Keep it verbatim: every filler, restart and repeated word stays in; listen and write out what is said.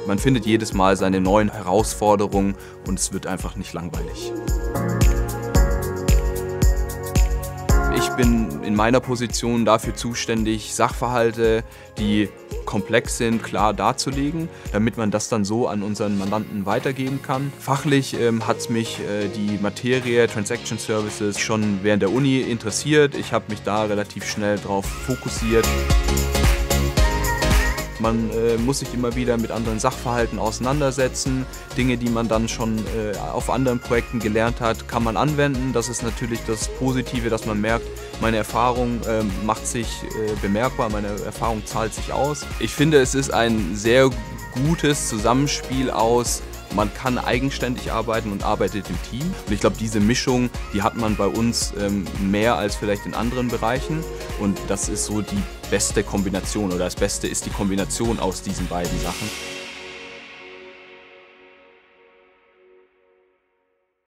Man findet jedes Mal seine neuen Herausforderungen und es wird einfach nicht langweilig. Ich bin in meiner Position dafür zuständig, Sachverhalte, die komplex sind, klar darzulegen, damit man das dann so an unseren Mandanten weitergeben kann. Fachlich ähm, hat mich äh, die Materie Transaction Services schon während der Uni interessiert. Ich habe mich da relativ schnell drauf fokussiert. Man äh, muss sich immer wieder mit anderen Sachverhalten auseinandersetzen. Dinge, die man dann schon äh, auf anderen Projekten gelernt hat, kann man anwenden. Das ist natürlich das Positive, dass man merkt, meine Erfahrung äh, macht sich äh, bemerkbar, meine Erfahrung zahlt sich aus. Ich finde, es ist ein sehr gutes Zusammenspiel aus, man kann eigenständig arbeiten und arbeitet im Team. Und ich glaube, diese Mischung, die hat man bei uns ähm, mehr als vielleicht in anderen Bereichen. Und das ist so die beste Kombination oder das Beste ist die Kombination aus diesen beiden Sachen.